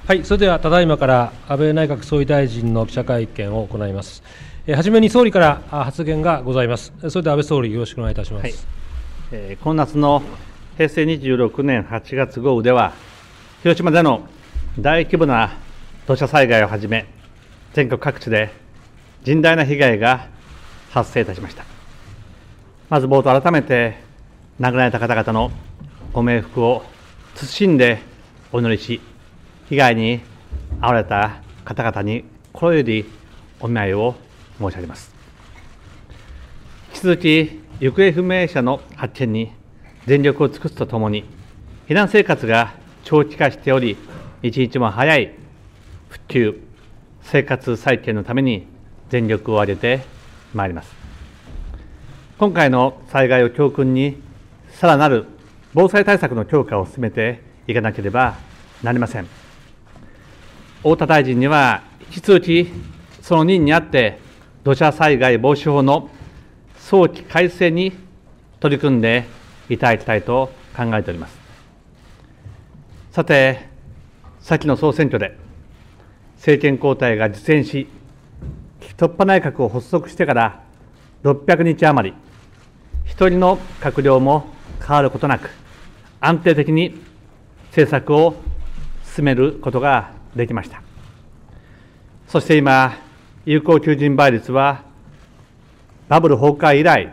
はい、それではただいまから安倍内閣総理大臣の記者会見を行います。はじめに総理から発言がございます。それでは安倍総理、よろしくお願いいたします。 今夏の平成26年8月豪雨では、広島での大規模な土砂災害をはじめ、全国各地で甚大な被害が発生いたしました。まず冒頭、改めて亡くなられた方々のご冥福を謹んでお祈りし、被害に遭われた方々に心よりお見舞いを申し上げます。引き続き、行方不明者の発見に全力を尽くすとともに、避難生活が長期化しており、一日も早い復旧、生活再建のために全力を挙げてまいります。今回の災害を教訓に、さらなる防災対策の強化を進めていかなければなりません。太田大臣には引き続きその任にあって土砂災害防止法の早期改正に取り組んでいただきたいと考えております。さて、先の総選挙で政権交代が実現し、突破内閣を発足してから600日余り、一人の閣僚も変わることなく、安定的に政策を進めることができました。そして今、有効求人倍率はバブル崩壊以来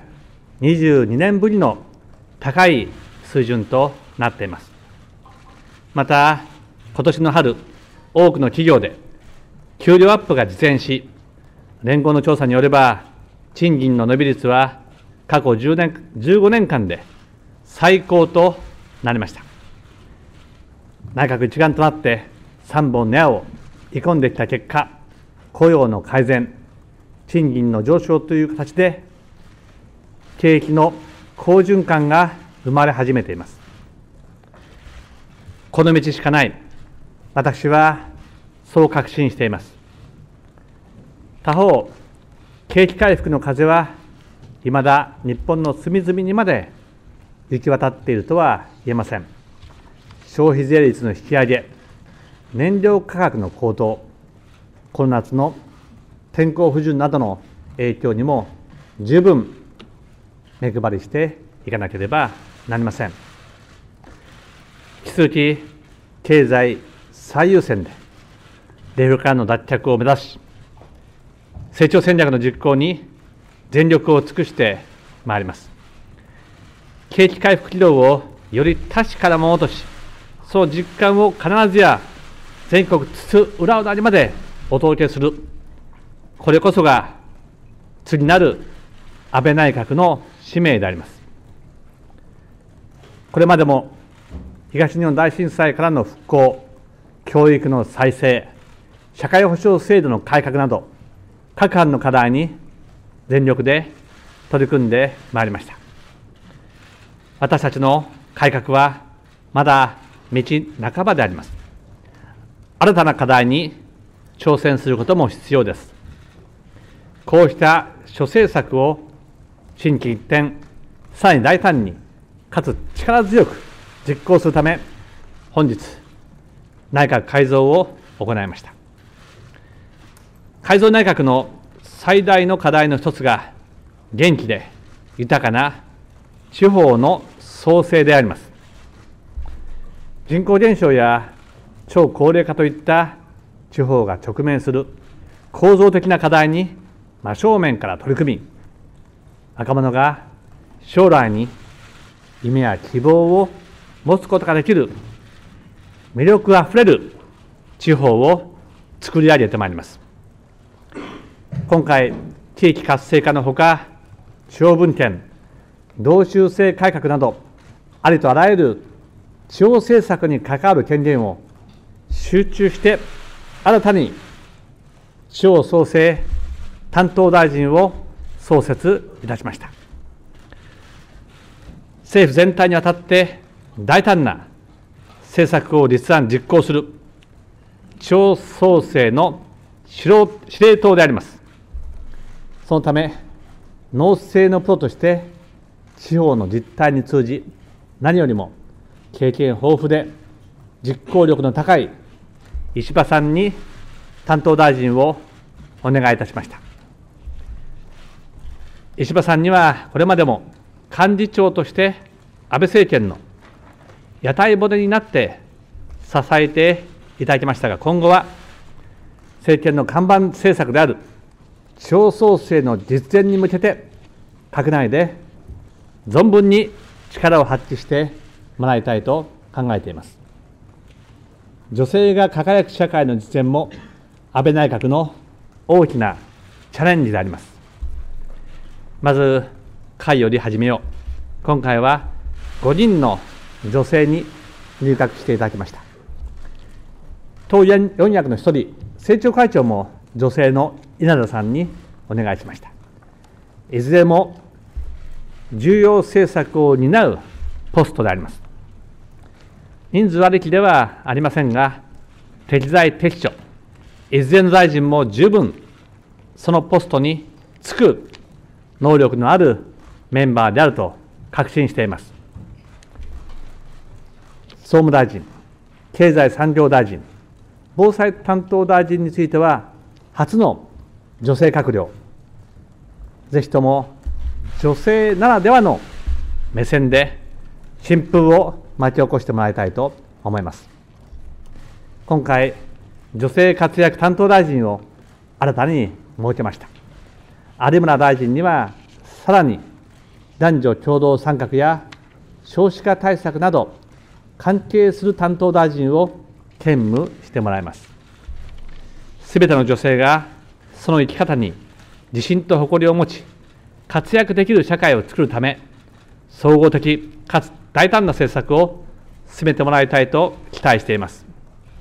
22年ぶりの高い水準となっています。また、今年の春、多くの企業で給料アップが実現し、連合の調査によれば、賃金の伸び率は過去15年間で最高となりました。内閣一丸となって3本の矢を射込んできた結果、雇用の改善、賃金の上昇という形で、景気の好循環が生まれ始めています。この道しかない、私はそう確信しています。他方、景気回復の風はいまだ日本の隅々にまで行き渡っているとは言えません。消費税率の引き上げ、燃料価格の高騰、この夏の天候不順などの影響にも十分目配りしていかなければなりません。引き続き経済最優先でデフレからの脱却を目指し、成長戦略の実行に全力を尽くしてまいります。景気回復軌道をより確かなものとし、その実感を必ずや全国津々浦々にまでお届けする、これこそが次なる安倍内閣の使命であります。これまでも東日本大震災からの復興、教育の再生、社会保障制度の改革など、各般の課題に全力で取り組んでまいりました。私たちの改革はまだ道半ばであります。新たな課題に挑戦することも必要です。こうした諸政策を心機一転、さらに大胆にかつ力強く実行するため、本日内閣改造を行いました。改造内閣の最大の課題の一つが、元気で豊かな地方の創生であります。人口減少や超高齢化といった地方が直面する構造的な課題に真正面から取り組み、若者が将来に夢や希望を持つことができる魅力あふれる地方を作り上げてまいります。今回、地域活性化のほか、地方分権、道州制改革など、ありとあらゆる地方政策に関わる権限を集中して新たに地方創生担当大臣を創設いたしました。政府全体にあたって大胆な政策を立案実行する地方創生の司令塔であります。そのため、農政のプロとして地方の実態に通じ、何よりも経験豊富で実行力の高い石破さんに担当大臣をお願いいたしました。石破さんにはこれまでも幹事長として安倍政権の屋台骨になって支えていただきましたが、今後は政権の看板政策である地方創生の実現に向けて、閣内で存分に力を発揮してもらいたいと考えています。女性が輝く社会の実現も安倍内閣の大きなチャレンジであります。まず会より始めよう。今回は5人の女性に入閣していただきました。党四役の一人、政調会長も女性の稲田さんにお願いしました。いずれも重要政策を担うポストであります。人数ありきではありませんが、適材適所、いずれの大臣も十分そのポストに就く能力のあるメンバーであると確信しています。総務大臣、経済産業大臣、防災担当大臣については初の女性閣僚、ぜひとも女性ならではの目線で新風を巻き起こしてもらいたいと思います。今回、女性活躍担当大臣を新たに設けました。有村大臣にはさらに男女共同参画や少子化対策など関係する担当大臣を兼務してもらいます。すべての女性がその生き方に自信と誇りを持ち、活躍できる社会を作るため、総合的かつ大胆な政策を進めてもらいたいと期待しています。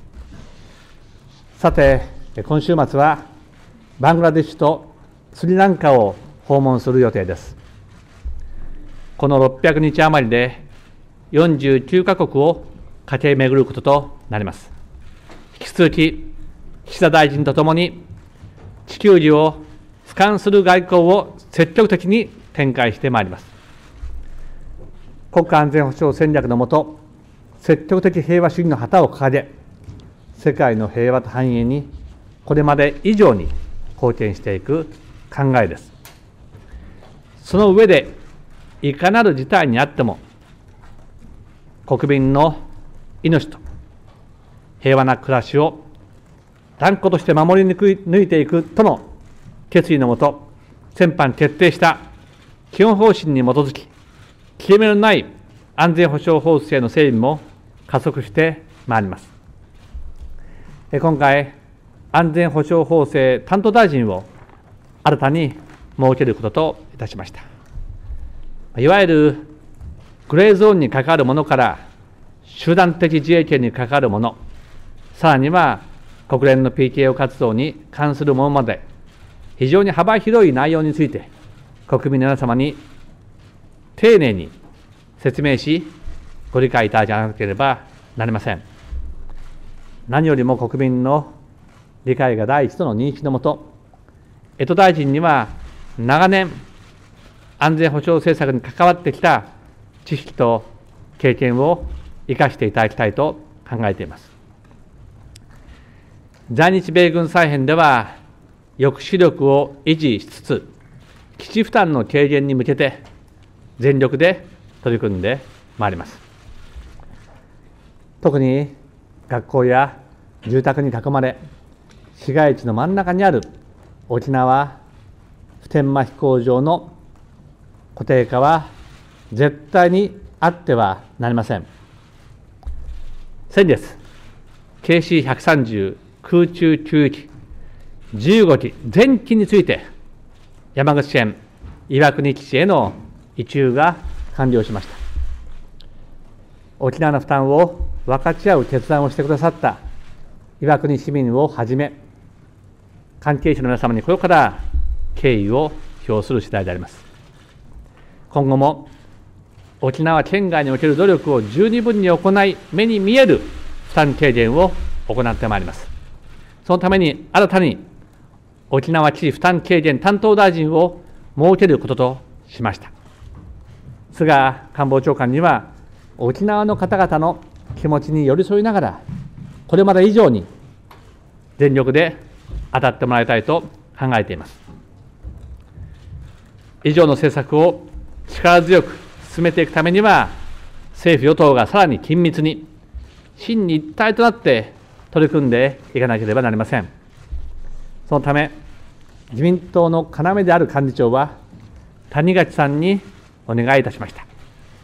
さて、今週末はバングラデシュとスリランカを訪問する予定です。この600日余りで49カ国を駆け巡ることとなります。引き続き岸田大臣とともに地球儀を俯瞰する外交を積極的に展開してまいります。国家安全保障戦略の下、積極的平和主義の旗を掲げ、世界の平和と繁栄にこれまで以上に貢献していく考えです。その上で、いかなる事態にあっても、国民の命と平和な暮らしを断固として守り抜いていくとの決意のもと、先般決定した基本方針に基づき、切れ目のない安全保障法制の整備も加速してまいります。今回、安全保障法制担当大臣を新たに設けることといたしました。いわゆるグレーゾーンに関わるものから集団的自衛権に関わるもの、さらには国連の PKO 活動に関するものまで、非常に幅広い内容について、国民の皆様に丁寧に説明し、ご理解いただかなければなりません。何よりも国民の理解が第一との認識のもと、江戸大臣には長年、安全保障政策に関わってきた知識と経験を生かしていただきたいと考えています。在日米軍再編では、抑止力を維持しつつ、基地負担の軽減に向けて、全力で取り組んでまいります。特に学校や住宅に囲まれ、市街地の真ん中にある沖縄普天間飛行場の固定化は絶対にあってはなりません。先月、KC-130 空中給油機15機全機について、山口県岩国基地への移駐が完了しました。沖縄の負担を分かち合う決断をしてくださった岩国市民をはじめ、関係者の皆様にこれから敬意を表する次第であります。今後も沖縄県外における努力を十二分に行い、目に見える負担軽減を行ってまいります。そのために新たに沖縄基地負担軽減担当大臣を設けることとしました。菅官房長官には、沖縄の方々の気持ちに寄り添いながら、これまで以上に全力で当たってもらいたいと考えています。以上の政策を力強く進めていくためには、政府・与党がさらに緊密に、真に一体となって取り組んでいかなければなりません。そのため、自民党の要である幹事長は、谷垣さんにお願いいたしました。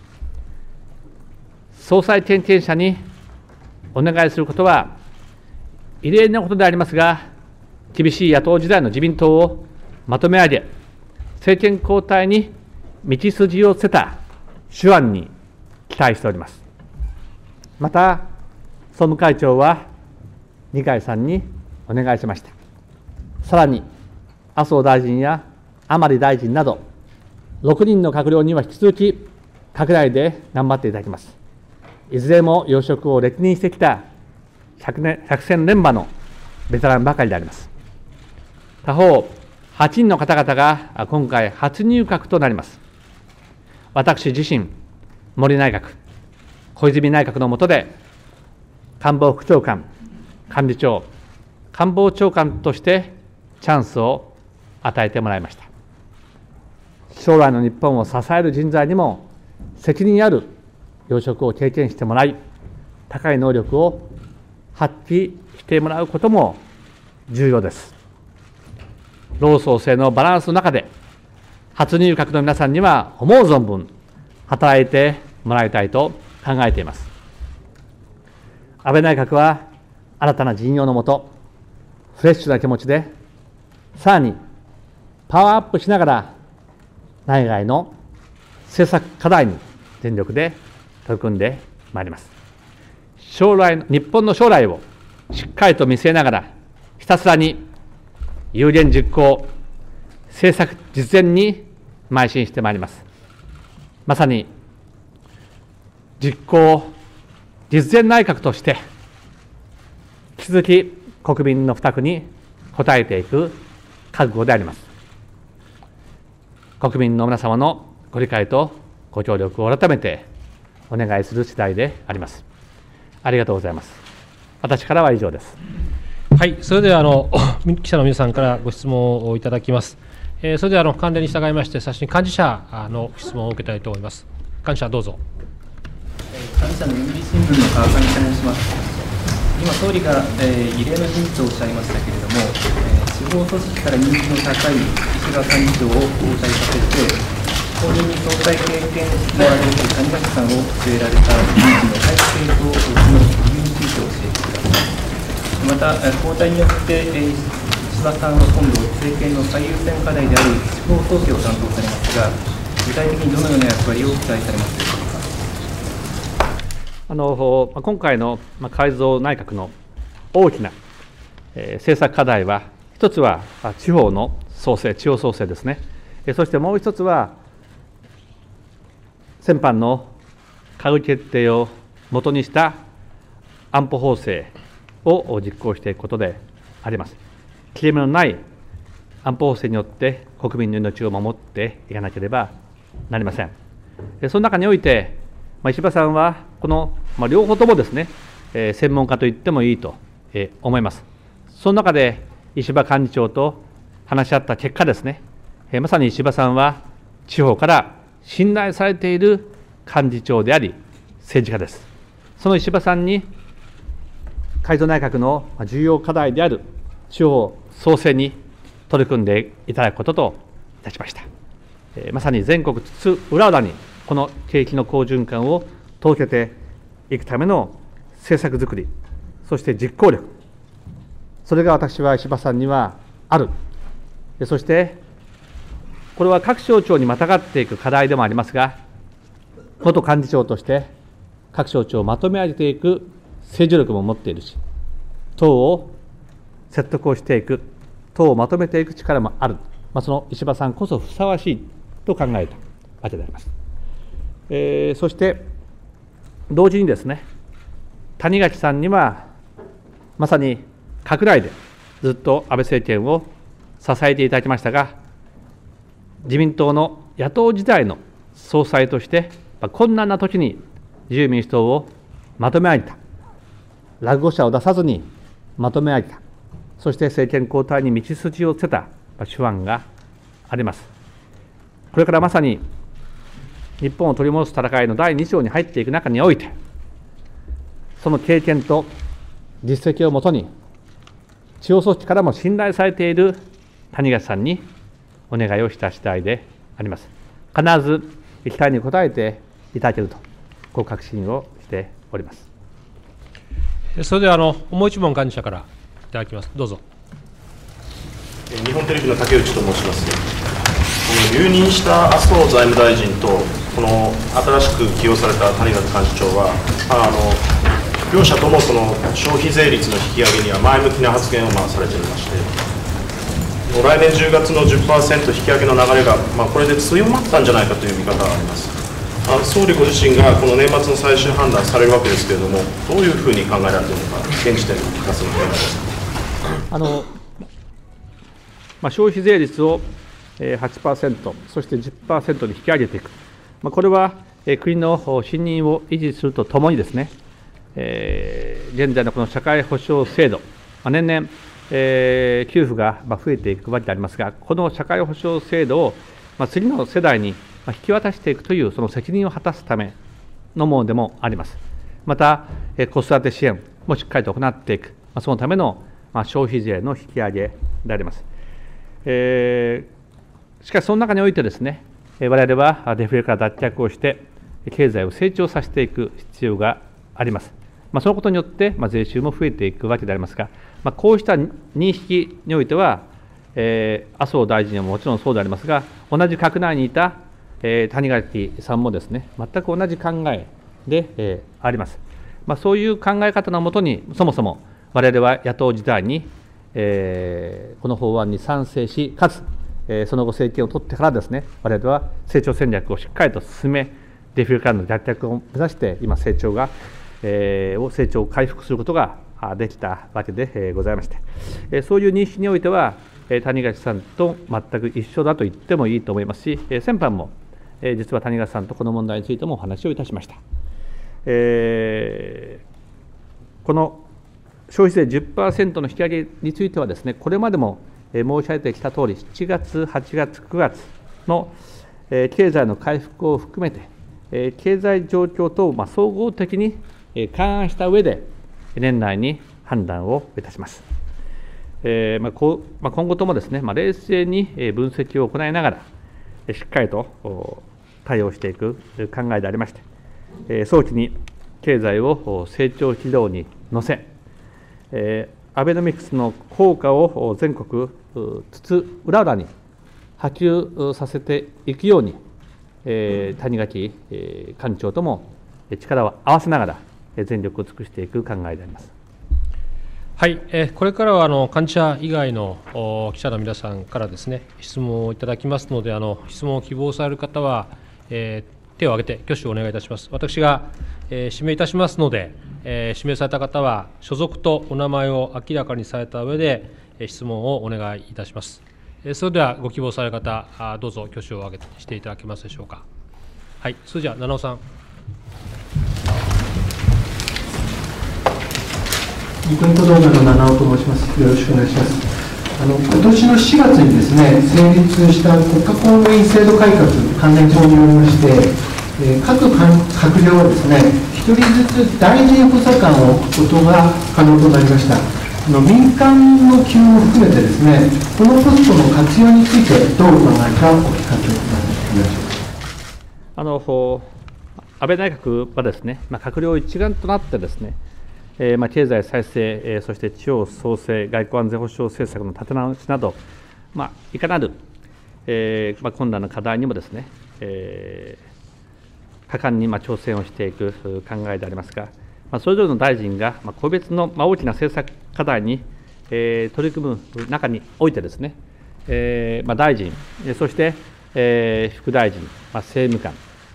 総裁経験者にお願いすることは、異例なことでありますが、厳しい野党時代の自民党をまとめ上げ、政権交代に道筋をつけた手腕に期待しております。また、総務会長は二階さんにお願いしました。さらに、麻生大臣や甘利大臣など、6人の閣僚には引き続き、閣内で頑張っていただきます。いずれも要職を歴任してきた百戦錬磨のベテランばかりであります。他方、8人の方々が今回初入閣となります。私自身、森内閣、小泉内閣の下で、官房副長官、幹事長、官房長官としてチャンスを与えてもらいました。将来の日本を支える人材にも責任ある要職を経験してもらい、高い能力を発揮してもらうことも重要です。労創生のバランスの中で、初入閣の皆さんには思う存分働いてもらいたいと考えています。安倍内閣は新たな陣容のもと、フレッシュな気持ちで、さらにパワーアップしながら、内外の政策課題に全力で取り組んでまいります。日本の将来をしっかりと見据えながら、ひたすらに有言実行、政策実践に邁進してまいります。まさに実行実践内閣として、引き続き国民の負託に応えていく覚悟であります。国民の皆様のご理解とご協力を改めてお願いする次第であります。ありがとうございます。私からは以上です。 はい、それでは記者の皆さんからご質問をいただきます。それでは慣例に従いまして、最初に幹事社の質問を受けたいと思います。幹事社、どうぞ。 幹事社の読売新聞の川上と申します。今、総理が、異例の人事とおっしゃいましたけれども、地方組織から人気の高い石破幹事長を交代させて、後任に総裁経験のある谷垣さんを据えられた人事の体制とその理由について教えてください。また、交代によって石破さんは今度、政権の最優先課題である地方創生を担当されますが、具体的にどのような役割を期待されますでしょうか。 今回の改造内閣の大きな政策課題は、一つは地方の創生、地方創生ですね。そしてもう一つは、先般の閣議決定をもとにした安保法制を実行していくことであります。切れ目のない安保法制によって国民の命を守っていかなければなりません。その中において、石破さんはこの両方ともですね、専門家と言ってもいいと思います。その中で石破幹事長と話し合った結果ですね、まさに石破さんは地方から信頼されている幹事長であり、政治家です。その石破さんに改造内閣の重要課題である地方創生に取り組んでいただくことといたしました。まさに全国津々浦々にこの景気の好循環を届けていくための政策づくり、そして実行力、それが私は石破さんにはある。そしてこれは各省庁にまたがっていく課題でもありますが、元幹事長として各省庁をまとめ上げていく政治力も持っているし、党を説得をしていく、党をまとめていく力もある、その石破さんこそふさわしいと考えたわけであります。そして同時にですね、谷垣さんにはまさに閣内でずっと安倍政権を支えていただきましたが、自民党の野党時代の総裁として困難な時に自由民主党をまとめ上げた、落後者を出さずにまとめ上げた、 そして政権交代に道筋をつけた手腕があります。これからまさに日本を取り戻す戦いの第2章に入っていく中において、その経験と実績をもとに、地方組織からも信頼されている谷垣さんにお願いをした次第であります。必ず期待に応えていただけると、こう確信をしております。 それではもう一問、幹事社からいただきます。どうぞ。 日本テレビの竹内と申します。この留任した麻生財務大臣と、この新しく起用された谷垣幹事長は、両者ともその消費税率の引き上げには前向きな発言をされておりまして、来年10月の 10% 引き上げの流れが、これで強まったんじゃないかという見方があります。総理ご自身がこの年末の最終判断されるわけですけれども、どういうふうに考えられているのか、現時点で聞かせていただきます。 消費税率を 8%、そして 10% に引き上げていく、これは国の信任を維持するとともにですね、現在のこの社会保障制度、年々、給付が増えていくわけでありますが、この社会保障制度を次の世代に引き渡していくというその責任を果たすためのものでもあります。また、子育て支援もしっかりと行っていく、そのための消費税の引き上げであります。しかし、その中においてですね、我々はデフレから脱却をして、経済を成長させていく必要があります。そのことによって、税収も増えていくわけでありますが、こうした認識においては、麻生大臣はもちろんそうでありますが、同じ閣内にいた谷垣さんもですね、全く同じ考えであります。そういう考え方のもとに、そもそも我々は野党時代に、この法案に賛成し、かつ、その後、政権を取ってからですね、我々は成長戦略をしっかりと進め、デフレからの脱却を目指して、今、成長を回復することができたわけでございまして、そういう認識においては、谷垣さんと全く一緒だと言ってもいいと思いますし、先般も実は谷垣さんとこの問題についてもお話をいたしました。この消費税 10% の引き上げについてはですね、これまでも申し上げてきたとおり、7月、8月、9月の経済の回復を含めて、経済状況と総合的に勘案した上で、年内に判断をいたします。今後ともですね、冷静に分析を行いながら、しっかりと対応していく考えでありまして、早期に経済を成長軌道に乗せ、アベノミクスの効果を全国津々浦々に波及させていくように、谷垣幹事長とも力を合わせながら全力を尽くしていく考えであります。 はい、これからは幹事社以外の記者の皆さんからですね、質問をいただきますので、質問を希望される方は、手を挙げて挙手をお願いいたします。私が、指名いたしますので、指名された方は所属とお名前を明らかにされた上で質問をお願いいたします。それではご希望される方、どうぞ挙手を挙げてしていただけますでしょうか。はい、それじゃあ七尾さん。 ニコニコ動画の七尾と申します。よろしくお願いします。今年の4月にですね、成立した国家公務員制度改革関連法によりまして、各閣僚はですね、1人ずつ大臣補佐官を置くことが可能となりました。民間の給与を含めてですね、このポストの活用についてどうお考えかお聞かせください。 安倍内閣はですね、閣僚一丸となってですね、経済再生、そして地方創生、外交安全保障政策の立て直しなど、いかなる、困難な課題にもですね、果敢に挑戦をしていく考えでありますが、それぞれの大臣が個別の大きな政策課題に取り組む中においてですね、大臣、そして副大臣、政務官、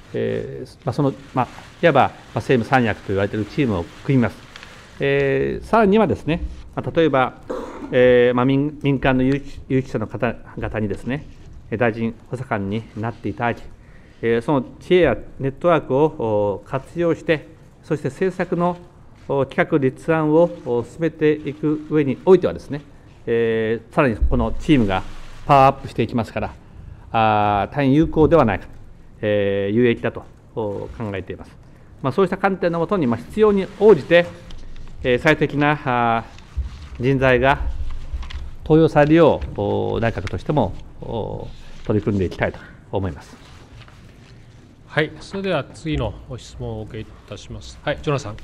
いわば政務三役と言われているチームを組みます。さらにはですね、例えば、民間の有識者の方々にですね、大臣補佐官になっていただき、その知恵やネットワークを活用して、そして政策の企画立案を進めていく上においてはですね、 さらにこのチームがパワーアップしていきますから、大変有効ではないか、有益だと考えています。そうした観点のもとに、必要に応じて、最適な人材が登用されるよう、内閣としても取り組んでいきたいと思います。 はい、それでは次のご質問をお受けいたします。はい、ジョナさん。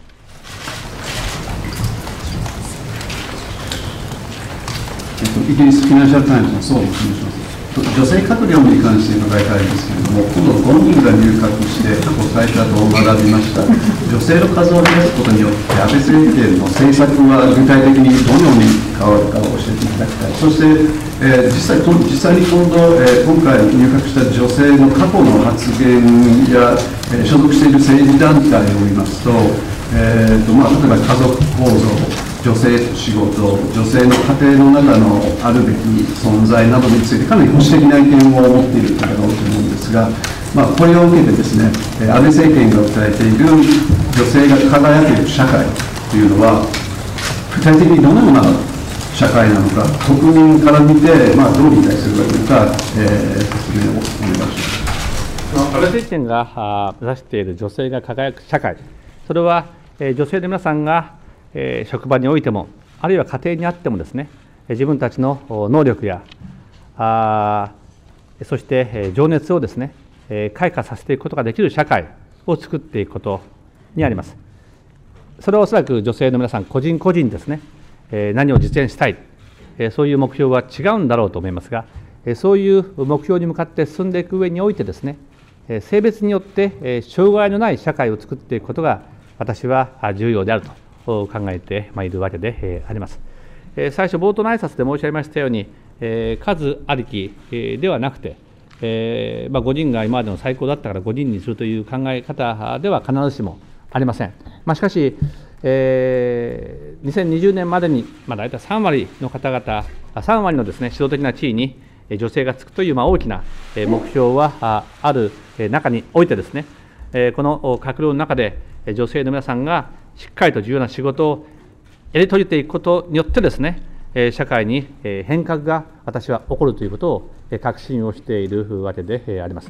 イギリスフィナンシャル・タイムズの総理と申します。女性閣僚に関して伺いたいんですけれども、今度5人が入閣して過去最多と学びました。女性の数を増やすことによって安倍政権の政策は具体的にどのように変わるかを教えていただきたい。そして、実際に今度、今回入閣した女性の過去の発言や、所属している政治団体を見ますと、例えば家族構造、女性と仕事、女性の家庭の中のあるべき存在などについてかなり保守的な意見を持っている方が多いと思うんですが、これを受けてですね、安倍政権が訴えている女性が輝ける社会というのは、具体的にどのような社会なのか、国民から見て、どう理解するかというか、説明をお願いします。 安倍政権が目指している女性が輝く社会、それは女性の皆さんが職場においても、あるいは家庭にあってもですね、自分たちの能力やそして情熱をですね、開花させていくことができる社会を作っていくことにあります。それはおそらく女性の皆さん個人個人ですね、何を実現したい、そういう目標は違うんだろうと思いますが、そういう目標に向かって進んでいく上においてですね、性別によって障害のない社会を作っていくことが私は重要であると考えているわけであります。最初冒頭の挨拶で申し上げましたように、数ありきではなくて、5人が今までの最高だったから5人にするという考え方では必ずしもありません。しかし、2020年までに大体3割の方々、3割のですね、指導的な地位に女性がつくという大きな目標はある中においてですね、この閣僚の中で女性の皆さんがしっかりと重要な仕事をやり遂げていくことによってですね、社会に変革が私は起こるということを確信をしているわけであります。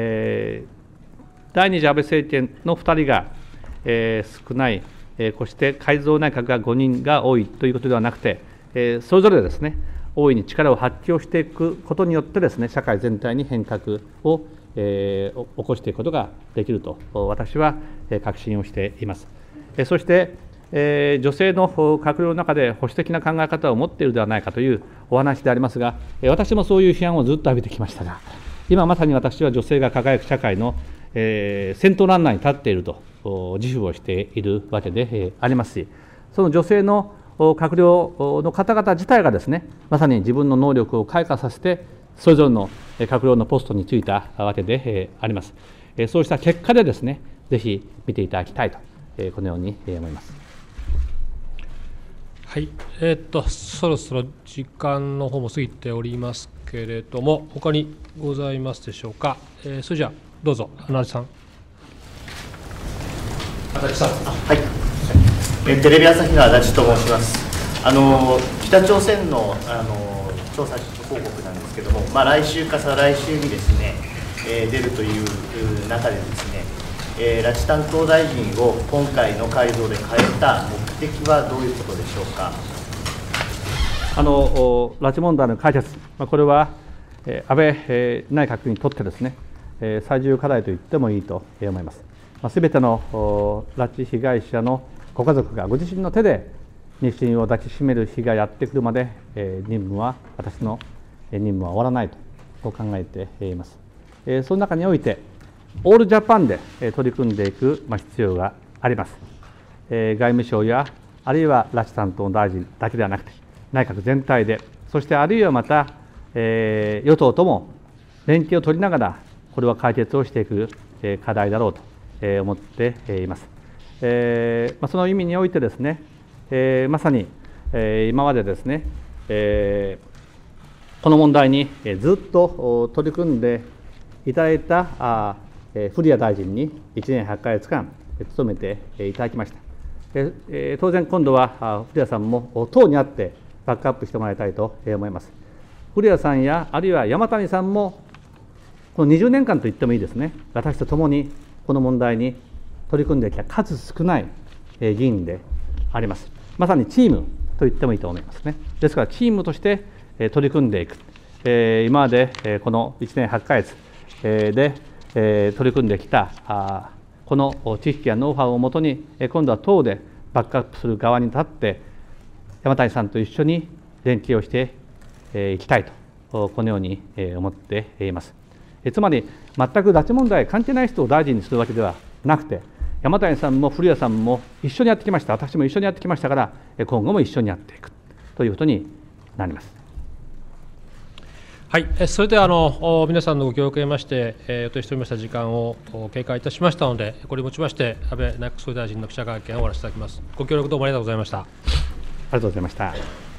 第二次安倍政権の2人が少ない、こうして改造内閣が5人が多いということではなくて、それぞれですね、大いに力を発揮をしていくことによってですね、社会全体に変革を起こしていくことができると私は確信をしています。そして、女性の閣僚の中で保守的な考え方を持っているではないかというお話でありますが、私もそういう批判をずっと浴びてきましたが、今まさに私は女性が輝く社会の先頭ランナーに立っていると自負をしているわけでありますし、その女性の閣僚の方々自体がですね、まさに自分の能力を開花させて、それぞれの閣僚のポストに就いたわけであります。そうした結果でですね、ぜひ見ていただきたいと、このように思います。 はい、そろそろ時間の方も過ぎておりますけれども、他にございますでしょうか。それじゃあどうぞ、足立さん。足立さん。 はい。テレビ朝日の足立と申します。北朝鮮の調査報告なんですけども、来週か再来週にですね、出るという中でですね、拉致担当大臣を今回の改造で変えた目的はどういうことでしょうか。 拉致問題の解決、これは安倍内閣にとってですね、最重要課題と言ってもいいと思います。すべての拉致被害者のご家族がご自身の手で妊娠を抱きしめる日がやってくるまで、私の任務は終わらないと考えています。その中において、オールジャパンで取り組んでいく必要があります。外務省や、あるいは拉致担当大臣だけではなくて、内閣全体で、そしてあるいはまた、与党とも連携を取りながら、これは解決をしていく課題だろうと思っています。その意味においてですね、まさに今までですね、この問題にずっと取り組んでいただいた古屋大臣に1年8ヶ月間務めていただきました。当然今度は古屋さんも党にあってバックアップしてもらいたいと思います。古谷さんやあるいは山谷さんもこの20年間といってもいいですね、私と共にこの問題に取り組んできた数少ない議員であります。まさにチームと言ってもいいと思いますね。ですからチームとして取り組んでいく、今までこの1年8ヶ月で取り組んできたこの知識やノウハウをもとに今度は党でバックアップする側に立って山谷さんと一緒に連携をしていきたいとこのように思っています。つまり全く拉致問題関係ない人を大臣にするわけではなくて、山谷さんも古谷さんも一緒にやってきました、私も一緒にやってきましたから、今後も一緒にやっていくということになります。 はい、それでは皆さんのご協力を得まして、予定しておりました時間を経過いたしましたので、これをもちまして安倍内閣総理大臣の記者会見を終わらせていただきます。ご協力どうもありがとうございました。 ありがとうございました。